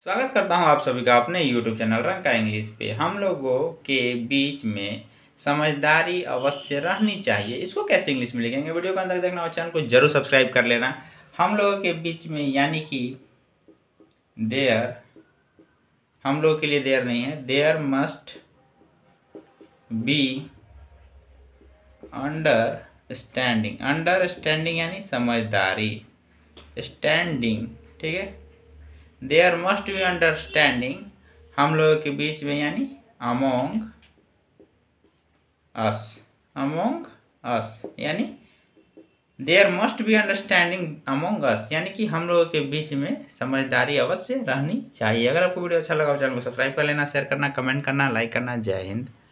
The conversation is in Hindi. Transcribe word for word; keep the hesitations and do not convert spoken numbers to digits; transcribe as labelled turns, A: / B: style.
A: स्वागत करता हूं आप सभी का अपने यूट्यूब चैनल रंग का इंग्लिश पे। हम लोगों के बीच में समझदारी अवश्य रहनी चाहिए। इसको कैसे इंग्लिश में लिखेंगे, वीडियो को अंदर देखना और चैनल को जरूर सब्सक्राइब कर लेना। हम लोगों के बीच में यानी कि देयर, हम लोगों के लिए देयर नहीं है, there must be understanding. Understanding यानी समझदारी, स्टैंडिंग, ठीक है। देयर मस्ट बी अंडरस्टैंडिंग हम लोगों के बीच में यानी अमोंग अस, अमोंग अस यानी there must be understanding among us यानी कि हम लोगों के बीच में समझदारी अवश्य रहनी चाहिए। अगर आपको वीडियो अच्छा लगा तो चैनल को सब्सक्राइब कर लेना, शेयर करना, कमेंट करना, लाइक करना। जय हिंद।